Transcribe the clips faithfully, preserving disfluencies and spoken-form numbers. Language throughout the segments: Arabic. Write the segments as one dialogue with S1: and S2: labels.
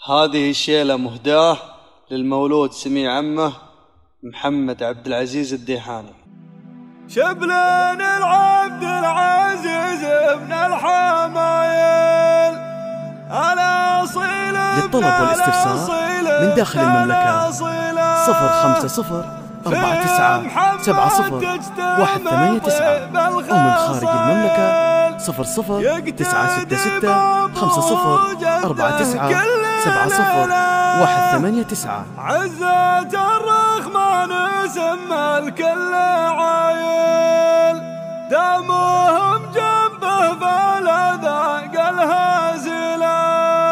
S1: هذه الشيلة مهداة للمولود سميع عمه محمد عبد العزيز الديحاني.
S2: شبلان العبد العزيز ابن الحمايل الأصيل
S3: للطلب والاستفسار من داخل المملكة صفر خمسة صفر أربعة تسعة سبعة صفر واحد ثمانية تسعة، أو من خارج المملكة صفر صفر تسعة ستة ستة خمسة صفر أربعة تسعة سبعة صفر واحد ثمانية تسعة.
S2: عزة الرحمن سمى الكل عايل دمهم جنبه فلا ذاق الهازلة،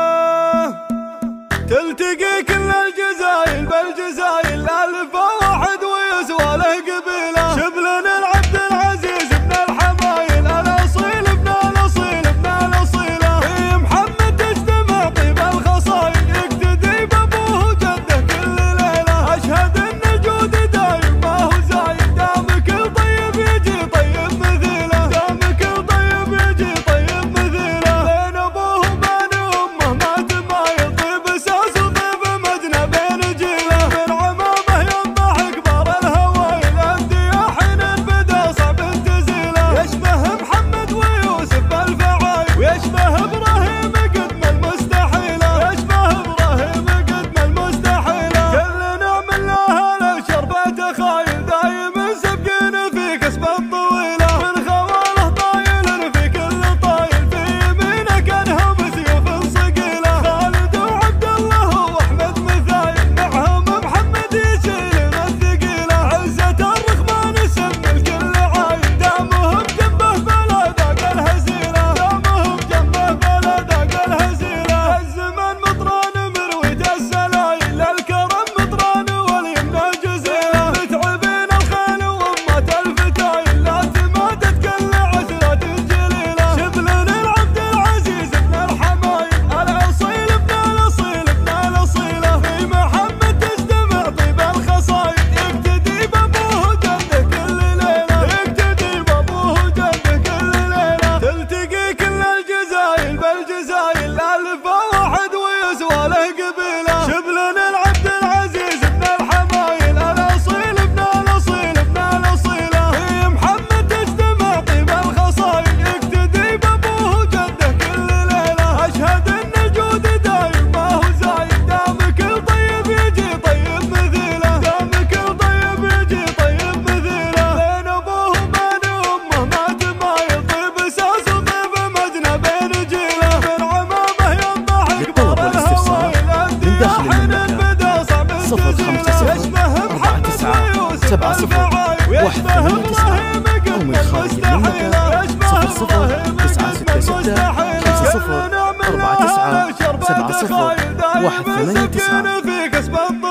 S2: تلتقي كل الجزايل بالجزايل ألف واحد ويسوى له قبيلة. شبلن العبد العزيز ابن الحمايل الأصيل ابن الأصيل ابن الأصيلة، في محمد تجتمع طيب الخصايل يقتدي بأبوه وجده كل ليلة. أشهد إن جود دايم ما هو زايد، دامك الطيب يجي طيب مثيله، دامك الطيب يجي طيب مثيله. بين أبوه وبين أمه ما تمايل، طيب أساس وطيب مدنى بين جيله. من عمامه ينضحك بار الهوايل، أندي حين بدا صعب تزيله. يشبه محمد ويوسف بالفعايل، ويشبه إبراهيم قدم المستحيلة، يشبه إبراهيم قدم المستحيلة. كلنا من لها لو شربة خايل، دايم سبقين في كسب الطويلة. من خواله طايل في كل طايل، في يمينه كانهم سيوف صقيلة. خالد وعبد الله واحمد مثايل، معهم محمد يشيل الثقيلة. عزة الرحمن سم الكل عايل، دامهم جنبه فلا ذاق الهزيلة، دامهم جنبه فلا ذاق الهزيلة. الزمن مطران مرويد السلايل، الكرم مطران واليمنى جزيلة. متعبين الخيل وامة الفتايل، لا تمادت كل عشرة جليلة. شبلن العبد العزيز ابن الحمايل الأصيل ابن الأصيل ابن الأصيلة، في محمد تجتمع طيب الخصايل يقتدي بأبوه وجده كل ليلة، يقتدي بأبوه وجده كل ليلة. تلتقي كل الجزايل بالجزايل ألف واحد ويسوى له قبيلة. شبلن العبد العزيز ابن الحمايل الأصيل ابن الأصيل ابن الأصيلة، في محمد تجتمع طيب الخصايل يقتدي بأبوه وجده كل ليلة. أشهد إن جود دايم ما هو زايد، دامك الطيب يجي طيب مثيله، دامك الطيب يجي طيب مثيله. بين أبوه وبين أمه ما تمايل، طيب أساس وطيب مدنى بين جيله. من عمامه ينضحك
S3: للطلب
S2: بار
S3: والاستفسار
S2: الهوايل،
S3: من داخل
S2: حين
S3: المملكة
S2: بدا صعب
S3: صفر خمسة صفر
S2: يشبه
S3: أربعة
S2: محمد
S3: تسعة
S2: ويوسف
S3: سبعة صفر
S2: بالفعايل،
S3: واحد
S2: ويشبه
S3: ثمانية تسعة،
S2: إبراهيم
S3: أو
S2: قدم
S3: من خارج
S2: المستحيلة،
S3: المملكة
S2: يشبه
S3: صفر صفر
S2: إبراهيم
S3: تسعة
S2: قدم
S3: ستة ستة
S2: المستحيلة.
S3: خمسة صفر
S2: كلنا من
S3: أربعة
S2: لها
S3: تسعة
S2: لو شربة
S3: سبعة صفر
S2: خايل، دايم
S3: واحد ثمانية تسعة.
S2: سبقين في كسب الطويلة.